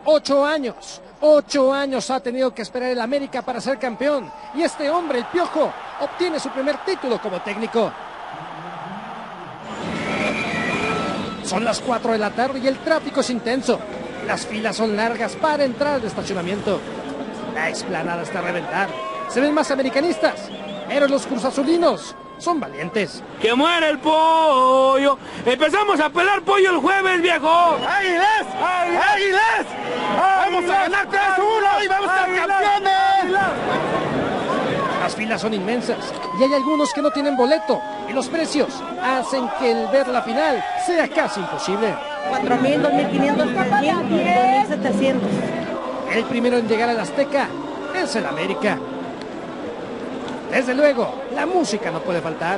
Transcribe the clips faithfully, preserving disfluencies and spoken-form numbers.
Ocho años, ocho años ha tenido que esperar el América para ser campeón. Y este hombre, el Piojo, obtiene su primer título como técnico. Son las cuatro de la tarde y el tráfico es intenso. Las filas son largas para entrar al estacionamiento. La explanada está a reventar. Se ven más americanistas, pero los cruzazulinos son valientes. ¡Que muera el pollo! ¡Empezamos a pelar pollo el jueves, viejo! ¡Águilas! ¡Águilas! ¡Águilas! ¡Vamos a ganar tres uno y vamos a ser campeones! Las filas son inmensas y hay algunos que no tienen boleto. Y los precios hacen que el ver la final sea casi imposible. cuatro mil, dos mil quinientos, tres mil, dos mil setecientos. El primero en llegar al Azteca es el América. Desde luego, la música no puede faltar.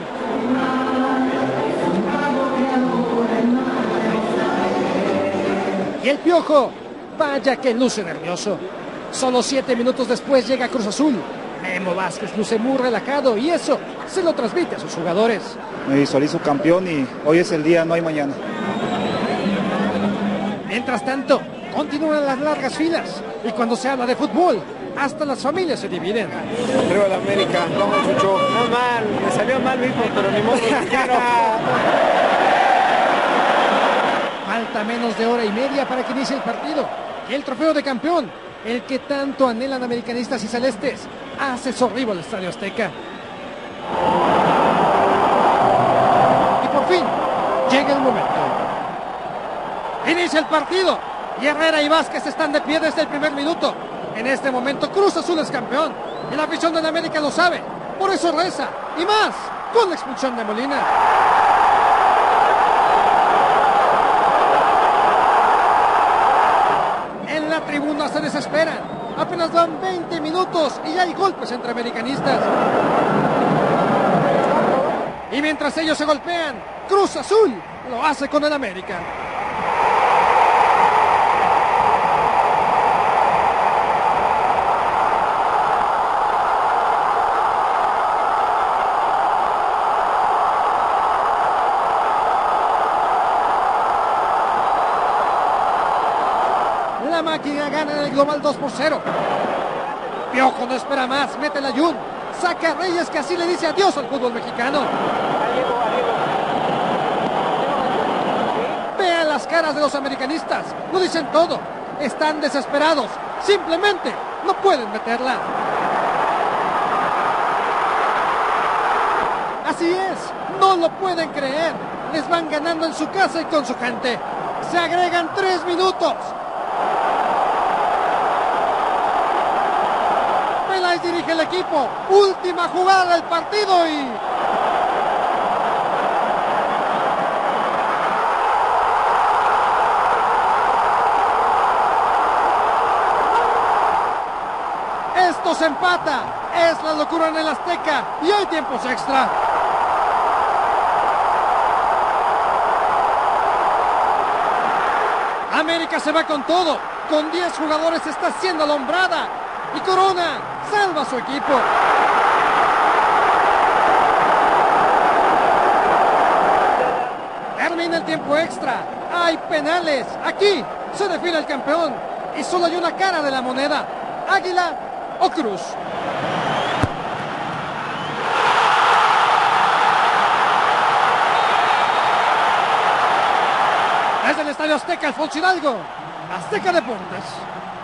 Y el Piojo, vaya que luce nervioso. Solo siete minutos después llega Cruz Azul. Memo Vázquez luce muy relajado y eso se lo transmite a sus jugadores. Me visualizo campeón y hoy es el día, no hay mañana. Mientras tanto, continúan las largas filas y cuando se habla de fútbol, hasta las familias se dividen. Arriba la América, vamos Chucho. No mal, me salió mal mismo, pero ni modo. Falta menos de hora y media para que inicie el partido. Y el trofeo de campeón, el que tanto anhelan americanistas y celestes, hace sorribo al Estadio Azteca. Y por fin, llega el momento. Inicia el partido. Y Herrera y Vázquez están de pie desde el primer minuto. En este momento Cruz Azul es campeón. Y la afición de la América lo sabe. Por eso reza. Y más, con la expulsión de Molina. En la tribuna se desesperan. Apenas van veinte minutos y ya hay golpes entre americanistas. Y mientras ellos se golpean, Cruz Azul lo hace con el América. La máquina gana en el global dos por cero. Piojo no espera más, mete la Jun. Saca a Reyes que así le dice adiós al fútbol mexicano. Vean las caras de los americanistas, lo dicen todo. Están desesperados, simplemente no pueden meterla. Así es, no lo pueden creer. Les van ganando en su casa y con su gente. Se agregan tres minutos. Peláez dirige el equipo. Última jugada del partido y... esto se empata. Es la locura en el Azteca y hay tiempos extra. América se va con todo. Con diez jugadores está siendo alumbrada. Y Corona salva a su equipo. Termina el tiempo extra. Hay penales. Aquí se define el campeón. Y solo hay una cara de la moneda. Águila o Cruz. Desde el Estadio Azteca, Alfonso Hidalgo, Azteca Deportes.